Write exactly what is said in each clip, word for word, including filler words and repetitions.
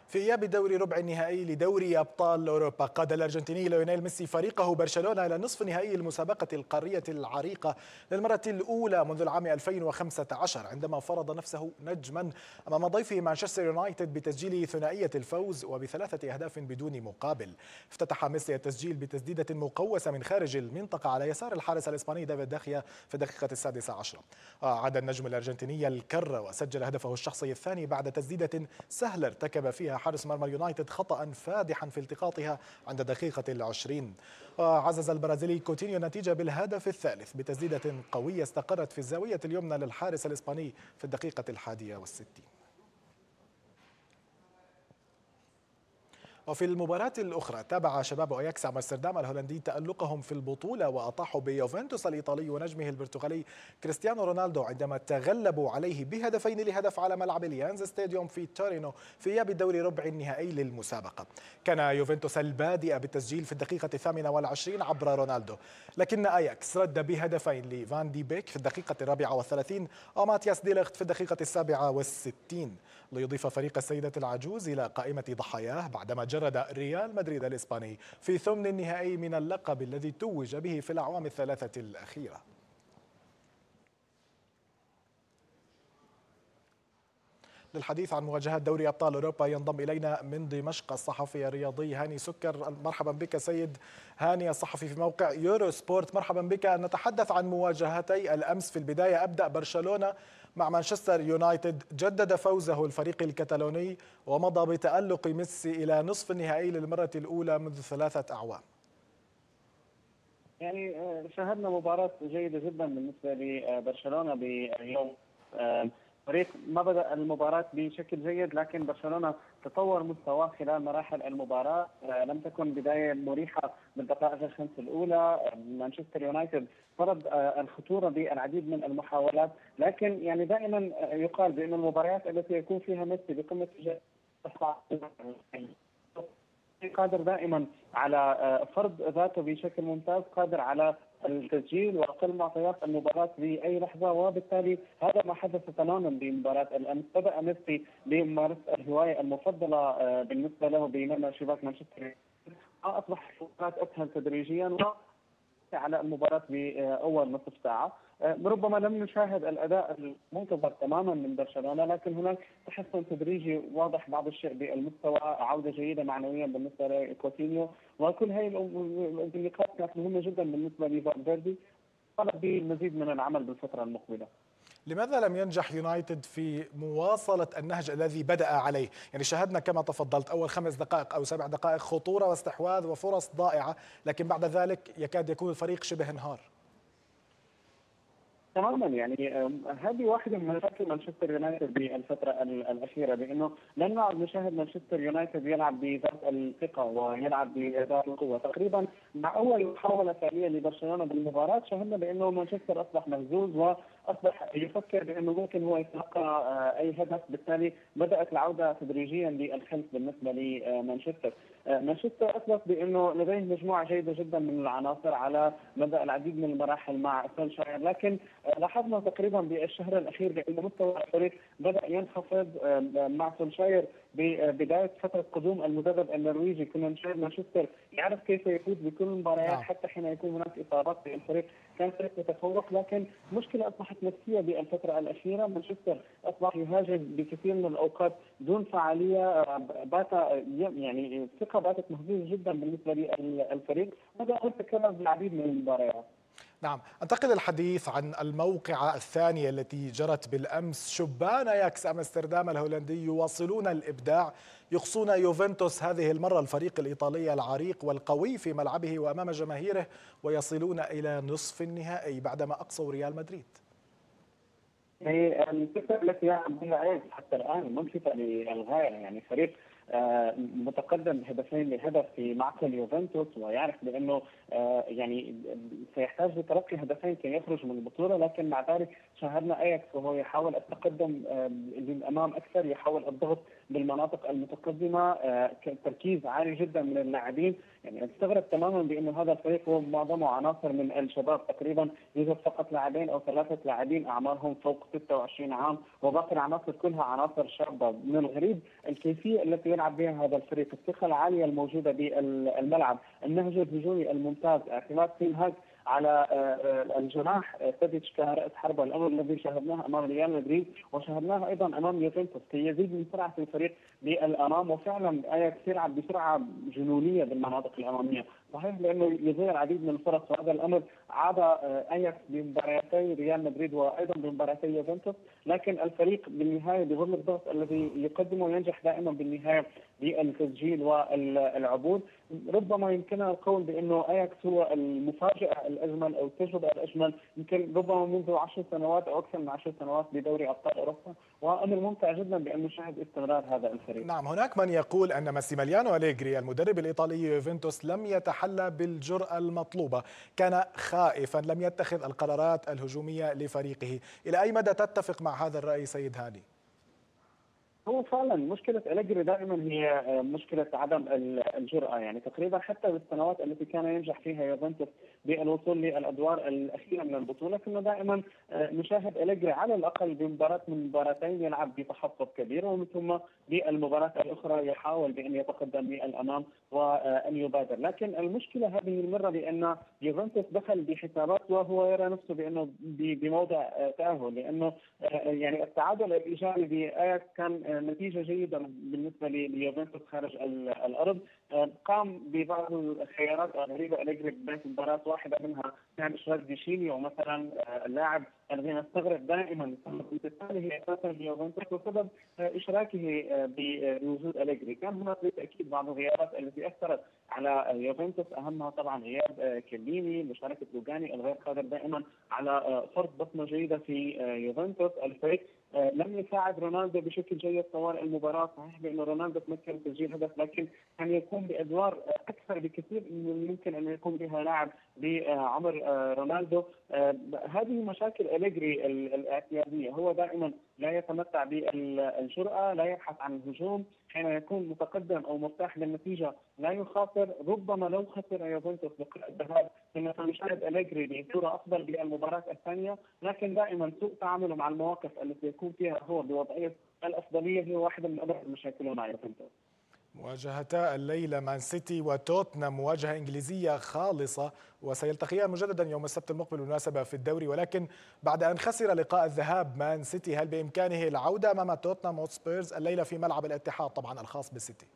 في إياب دوري ربع النهائي لدوري أبطال أوروبا، قاد الأرجنتيني ليونيل ميسي فريقه برشلونة إلى نصف نهائي المسابقة القارية العريقة للمرة الأولى منذ العام ألفين وخمسة عشر، عندما فرض نفسه نجما أمام ضيفه مانشستر يونايتد بتسجيل ثنائية الفوز وبثلاثة أهداف بدون مقابل. افتتح ميسي التسجيل بتسديدة مقوسة من خارج المنطقة على يسار الحارس الإسباني دافيد داخيا في الدقيقة السادسة عشرة. عاد النجم الأرجنتيني الكرة وسجل هدفه الشخصي الثاني بعد تسديدة سهلة ارتكب فيها حارس مرمى اليونايتد خطأ فادحا في التقاطها عند دقيقة العشرين. وعزز البرازيلي كوتينيو النتيجة بالهدف الثالث بتسديدة قوية استقرت في الزاوية اليمنى للحارس الإسباني في الدقيقة الحادية والستين. وفي المباراة الأخرى تابع شباب أياكس أمستردام الهولندي تألقهم في البطولة وأطاحوا بيوفنتوس الإيطالي ونجمه البرتغالي كريستيانو رونالدو عندما تغلبوا عليه بهدفين لهدف على ملعب اليانز ستاديوم في تورينو في إياب الدوري ربع النهائي للمسابقة. كان يوفنتوس البادئ بالتسجيل في الدقيقة الثامنة والعشرين عبر رونالدو، لكن أياكس رد بهدفين لفان دي بيك في الدقيقة الرابعة والثلاثين وماتياس ديليخت في الدقيقة السابعة والستين، ليضيف فريق السيدة العجوز إلى قائمة ضحاياه بعدما جرد ريال مدريد الإسباني في ثمن النهائي من اللقب الذي توج به في الأعوام الثلاثة الأخيرة. للحديث عن مواجهات دوري أبطال أوروبا ينضم إلينا من دمشق الصحفي الرياضي هاني سكر. مرحبا بك سيد هاني، الصحفي في موقع يورو سبورت. مرحبا بك. نتحدث عن مواجهتي الأمس. في البداية أبدأ برشلونة مع مانشستر يونايتد، جدد فوزه الفريق الكتالوني ومضى بتألق ميسي إلى نصف النهائي للمرة الأولى منذ ثلاثة أعوام. يعني شاهدنا مباراة جيدة جدا بالنسبة لبرشلونة باليوم. فريق ما بدأ المباراة بشكل جيد، لكن برشلونة تطور مستواه خلال مراحل المباراة. لم تكن بداية مريحة بالدقائق الخمس الأولى. مانشستر يونايتد فرض الخطورة بالعديد من المحاولات، لكن يعني دائما يقال بأن المباريات التي يكون فيها ميسي بقمة قادر دائما على فرض ذاته بشكل ممتاز، قادر على التسجيل واقل معطيات المباراه باي لحظه، وبالتالي هذا ما حدث تماما بمباراه الامس. بدا ميسي بممارسه الهوايه المفضله بالنسبه له بمرمى شباك مانشستر، اصبح المباراه اسهل تدريجيا على المباراة بأول نصف ساعة. ربما لم نشاهد الأداء المنتظر تماما من برشلونة، لكن هناك تحسن تدريجي واضح بعض الشيء بالمستوى، عودة جيدة معنويا بالنسبة لكوتينيو، وكل هذه النقاط كانت مهمة جدا بالنسبة لفالفيردي. طلب بالمزيد من العمل بالفترة المقبلة. لماذا لم ينجح يونايتد في مواصلة النهج الذي بدأ عليه؟ يعني شاهدنا كما تفضلت أول خمس دقائق أو سبع دقائق خطورة واستحواذ وفرص ضائعة، لكن بعد ذلك يكاد يكون الفريق شبه انهار. تماما، يعني هذه واحدة من مشاكل مانشستر يونايتد بالفترة الأخيرة، بأنه لم نعد نشاهد مانشستر يونايتد يلعب بذات الثقة ويلعب بذات القوة. تقريبا مع أول محاولة فعلية لبرشلونة بالمباراة شاهدنا بأنه مانشستر أصبح مهزوز وأصبح يفكر بأنه ممكن هو يتلقى أي هدف، بالتالي بدأت العودة تدريجيا للخلف بالنسبة لمانشستر. مانشستر أثبت بأنه لديه مجموعة جيدة جدا من العناصر على مدى العديد من المراحل مع سولشاير، لكن لاحظنا تقريبا بالشهر الاخير بان مستوى الفريق بدا ينخفض مع سولشاير. ببدايه فتره قدوم المدرب النرويجي كنا نشاهد مانشستر يعرف كيف يفوز بكل المباريات، حتى حين يكون هناك اصابات في الفريق كان فريق يتفوق، لكن مشكله اصبحت نفسيه بالفتره الاخيره. مانشستر اصبح يهاجم بكثير من الاوقات دون فعاليه، بات يعني الثقه باتت مهزوزه جدا بالنسبه للفريق، بدا يتكرر بالعديد من المباريات. نعم، انتقل الحديث عن الموقعة الثانية التي جرت بالأمس. شبان أياكس أمستردام الهولندي يواصلون الإبداع، يقصون يوفنتوس هذه المرة الفريق الإيطالي العريق والقوي في ملعبه وأمام جماهيره، ويصلون إلى نصف النهائي بعدما أقصوا ريال مدريد. هي الفكرة التي يلعب بها أياكس حتى الآن ملفتة للغاية، يعني فريق متقدم بهدفين لهدف في معقل يوفنتوس، ويعرف بانه يعني سيحتاج لتلقي هدفين كي يخرج من البطوله، لكن مع ذلك شاهدنا اياكس وهو يحاول التقدم للامام اكثر، يحاول الضغط بالمناطق المتقدمه، تركيز عالي جدا من اللاعبين. يعني استغرب تماما بانه هذا الفريق هو معظمه عناصر من الشباب، تقريبا يوجد فقط لاعبين او ثلاثه لاعبين اعمارهم فوق ستة وعشرين عام، وباقي العناصر كلها عناصر شابه. من الغريب الكيفيه التي يلعب بها هذا الفريق، الثقه العاليه الموجوده بالملعب، النهج الهجومي الممتاز، اعتماد تين هاج على الجناح تاديتش كرأس حربة، الامر الذي شاهدناه امام ريال مدريد وشاهدناه ايضا امام يوفنتوس، كي يزيد من سرعه الفريق بالامام. وفعلا اياكس يلعب بسرعه جنونيه بالمناطق الاماميه، صحيح لانه يضيع العديد من الفرص، وهذا الامر عاد اياكس بمباراتي ريال مدريد وايضا بمباراتي يوفنتوس، لكن الفريق بالنهايه بظل الضغط الذي يقدمه ينجح دائما بالنهايه بالتسجيل والعبور. ربما يمكننا القول بانه اياكس هو المفاجاه الاجمل او التجربه الاجمل يمكن ربما منذ عشر سنوات او اكثر من عشر سنوات بدوري ابطال اوروبا، وامر ممتع جدا بان نشاهد استمرار هذا الفريق. نعم، هناك من يقول ان ماسيميليانو أليغري المدرب الايطالي يوفنتوس لم يتحلى بالجرأة المطلوبة، كان خائفا، لم يتخذ القرارات الهجومية لفريقه. الى اي مدى تتفق مع هذا الرأي سيد هاني؟ هو فعلا مشكلة أليجري دائما هي مشكلة عدم الجرأة، يعني تقريبا حتى بالسنوات التي كان ينجح فيها يوفنتوس بالوصول للأدوار الأخيرة من البطولة، كنا دائما نشاهد أليجري على الأقل بمباراة من مباراتين يلعب بتحفظ كبير، ومن ثم بالمباراة الأخرى يحاول بأن يتقدم للأمام وأن يبادر. لكن المشكلة هذه المرة بأن يوفنتوس دخل بحسابات وهو يرى نفسه بأنه بموضع تأهل، لأنه يعني التعادل الإيجابي بآياكس كان نتيجة جيدة بالنسبة ليوفنتوس خارج الأرض. قام ببعض الخيارات الغريبة أليجري بداية المباراة، واحدة منها كان إشراك ديشيليو مثلا، اللاعب الذي نستغرب دائما بالتالي أساسا ليوفنتوس وسبب إشراكه بوجود أليجري. كان هناك بالتأكيد بعض الغيابات التي أثرت على يوفنتوس، أهمها طبعا غياب كيليني، مشاركة لوغاني الغير قادر دائما على فرض بصمة جيدة في يوفنتوس. الفريق لم يساعد رونالدو بشكل جيد طوال المباراة، صحيح بأن رونالدو تمكن تسجيل هدف، لكن كان يقوم بأدوار أكثر بكثير من ممكن أن يقوم بها لاعب بعمر رونالدو. هذه مشاكل أليجري الاعتيادية، هو دائما لا يتمتع بالجرأة، لا يبحث عن الهجوم، حين يكون متقدم أو مرتاح للنتيجة لا يخاطر. ربما لو خسر يوفنتوس لقاء الذهاب كنا سنشاهد أليجري بصورة أفضل بالمباراة الثانية، لكن دائما سوء تعامله مع المواقف التي يكون فيها هو بوضعية الأفضلية هي واحدة من أبرز مشاكله مع يوفنتوس. مواجهتا الليلة مان سيتي وتوتنهام مواجهة إنجليزية خالصة، وسيلتقيان مجددا يوم السبت المقبل بالمناسبة في الدوري، ولكن بعد أن خسر لقاء الذهاب مان سيتي هل بإمكانه العودة أمام توتنهام هوتسبيرز الليلة في ملعب الاتحاد طبعا الخاص بالسيتي؟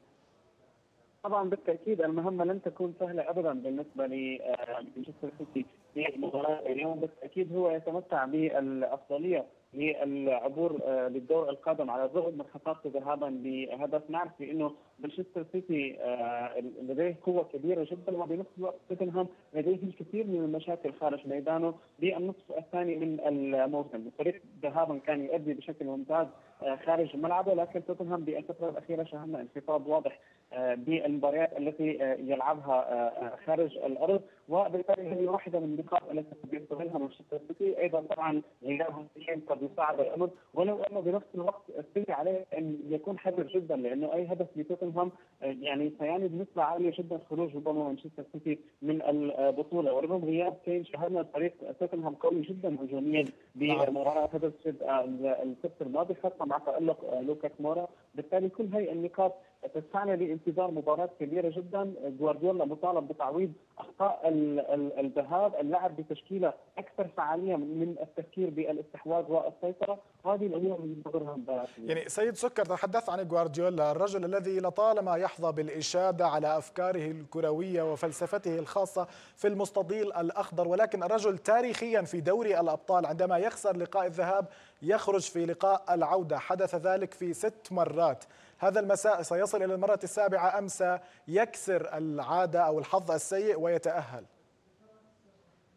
طبعا بالتاكيد المهمه لن تكون سهله ابدا بالنسبه لمانشستر سيتي في المباراه اليوم، بالتاكيد هو يتمتع بالافضليه للعبور للدور القادم على الرغم من خسارته ذهابا بهدف. نعرف بانه مانشستر سيتي لديه قوه كبيره جدا، وبنفس الوقت توتنهام لديه الكثير من المشاكل خارج ميدانه بالنصف الثاني من الموسم. الفريق ذهابا كان يؤدي بشكل ممتاز خارج ملعبه، لكن توتنهام بالفتره الاخيره شاهدنا انخفاض واضح بالمباريات التي يلعبها خارج الارض، وبالتالي هذه واحده من النقاط التي يستغلها مانشستر سيتي. ايضا طبعا غيابهم قد يصعب الامر، ولو انه بنفس الوقت السيتي عليه ان يكون حذر جدا، لانه اي هدف لتوتنهام يعني سيعني بنسبه عاليه جدا خروج ربما مانشستر سيتي من البطوله. ورغم غياب كين شاهدنا فريق توتنهام قوي جدا هجوميا بمباراه هدف السبت الماضي، خاصه مع تالق لوكاس مورا. بالتالي كل هذه النقاط تدفعنا لانتظار مباراه كبيره جدا. جوارديولا مطالب بتعويض اخطاء الذهاب، اللعب بتشكيله اكثر فعاليه من التفكير بالاستحواذ والسيطره، وهذه الامور اللي ننتظرها مباراه. يعني سيد سكر، تحدث عن جوارديولا الرجل الذي لطالما يحظى بالاشاده على افكاره الكرويه وفلسفته الخاصه في المستطيل الاخضر، ولكن الرجل تاريخيا في دوري الابطال عندما يخسر لقاء الذهاب يخرج في لقاء العوده، حدث ذلك في ست مرات. هذا المساء سيصل إلى المرة السابعة أم سيكسر العادة أو الحظ السيء ويتأهل؟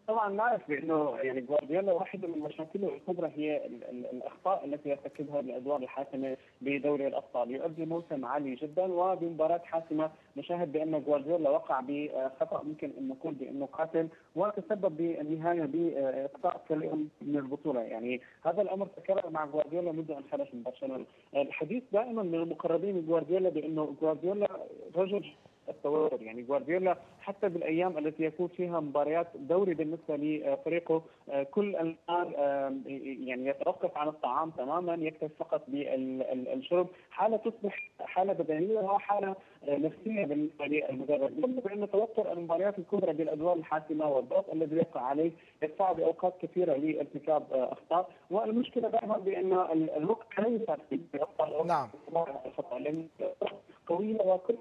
طبعا نعرف بانه يعني جوارديولا واحده من مشاكله الكبرى هي ال ال الاخطاء التي يرتكبها بالادوار الحاسمه بدوري الابطال، يؤدي موسم عالي جدا وبمباراه حاسمه نشاهد بان جوارديولا وقع بخطا ممكن ان نقول بانه قاتل وتسبب بالنهايه باقصاء فريقهم من البطوله، يعني هذا الامر تكرر مع جوارديولا منذ ان خرج من برشلونه. الحديث دائما من المقربين من جوارديولا بانه جوارديولا رجل التوتر، يعني جوارديولا حتى بالايام التي يكون فيها مباريات دوري بالنسبه لفريقه كل الان يعني يتوقف عن الطعام تماما، يكتفي فقط بالشرب، حاله تصبح حاله بدنيه وحاله نفسيه بالنسبه للمدرب، بان توتر المباريات الكبرى بالادوار الحاسمه والضغط الذي يقع عليه يدفعه باوقات كثيره لارتكاب اخطاء، والمشكله دائما بان الوقت لا يساعد في ابطال نعم الخطا لان قويه وكل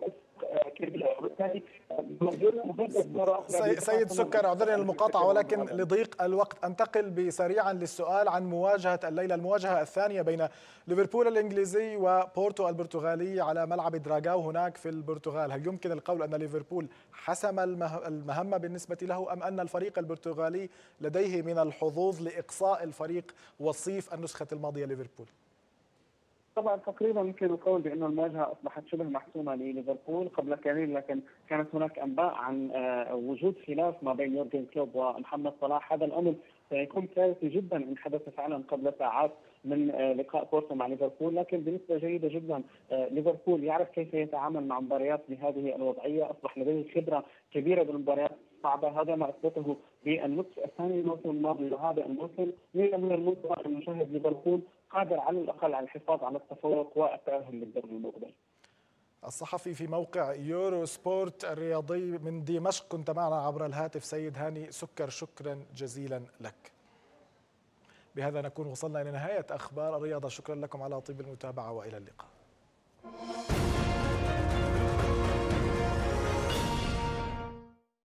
سيد سكر، اعذرني المقاطعة ولكن لضيق الوقت انتقل سريعا للسؤال عن مواجهة الليلة، المواجهة الثانية بين ليفربول الإنجليزي وبورتو البرتغالي على ملعب دراغاو هناك في البرتغال. هل يمكن القول أن ليفربول حسم المهمة بالنسبة له أم أن الفريق البرتغالي لديه من الحظوظ لإقصاء الفريق وصيف النسخة الماضية ليفربول؟ طبعا تقريبا يمكن القول بانه المواجهه اصبحت شبه محسومه لليفربول قبل قليل، لكن كانت هناك انباء عن وجود خلاف ما بين يورجن كلوب ومحمد صلاح. هذا الامر سيكون كارثي جدا ان حدث فعلا قبل ساعات من لقاء بورتو مع ليفربول، لكن بنسبه جيده جدا ليفربول يعرف كيف يتعامل مع مباريات بهذه الوضعيه، اصبح لديه خبره كبيره بالمباريات صعبه، هذا ما اثبته بالنصف الثاني الموسم الماضي وهذا الموسم. من المنطقه ان نشاهد ليفربول قادر على الاقل على الحفاظ على التفوق والتاهل للدور المقبل. الصحفي في موقع يورو سبورت الرياضي من دمشق كنت معنا عبر الهاتف سيد هاني سكر، شكرا جزيلا لك. بهذا نكون وصلنا إلى نهاية أخبار الرياضة، شكرا لكم على طيب المتابعة وإلى اللقاء.